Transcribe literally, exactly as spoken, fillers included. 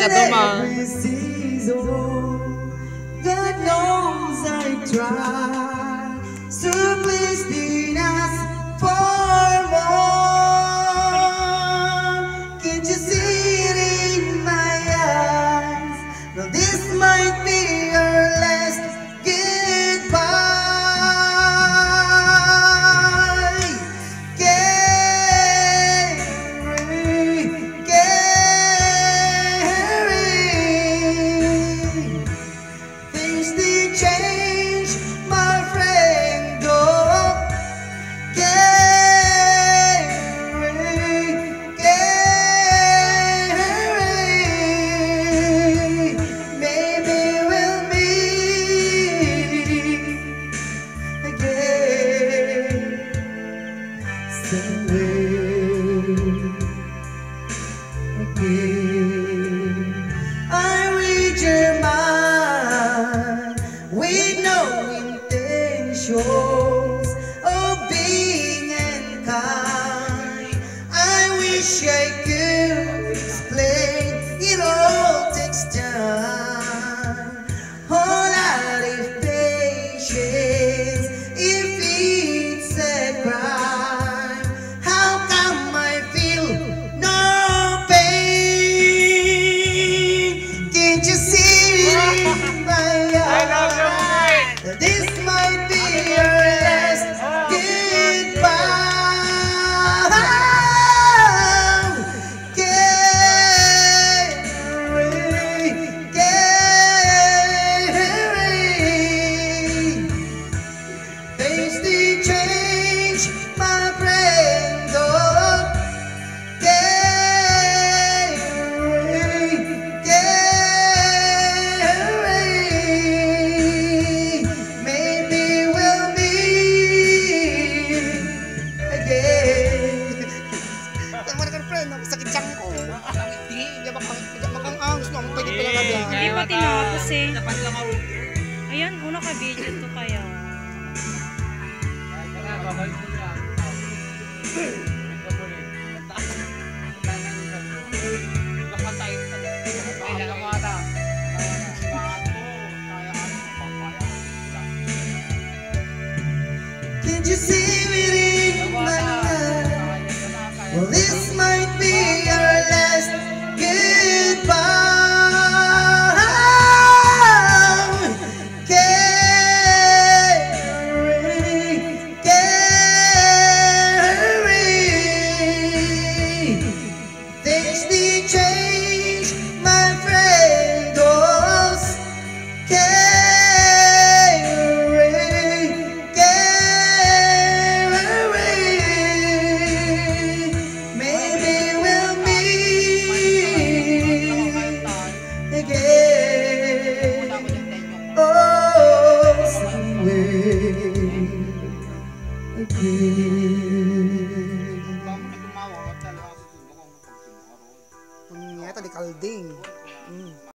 every season. God knows I try, so please don't ask for more. Can't you see it in my eyes? Well, this might be our last goodbye. Carrie, Carrie, things did change, my friend. Oh, Carrie, Carrie, maybe we'll meet again someday. Again, I read your mind with no intentions of being unkind. I wish I could explain, it all takes time. Whole lot of patience if it's a crime. How come I feel no pain? Can't you see it in my eyes? This might be your last goodbye. Carrie, Carrie, things did change, my friend. Oh, Carrie, Carrie, maybe we'll meet again. Tama na ka, friend. Sakit siyang ko. Hindi, hindi makang angos mo. Pwede pala nga yan. Hindi pa tinapos eh. Ayan, una ka video to kaya. Can't you see it in my eyes? Well, this might be our last goodbye. Carrie, Carrie, things did change, my friend. Oh, Carrie, Carrie, maybe we'll meet again. Oh, somewhere again.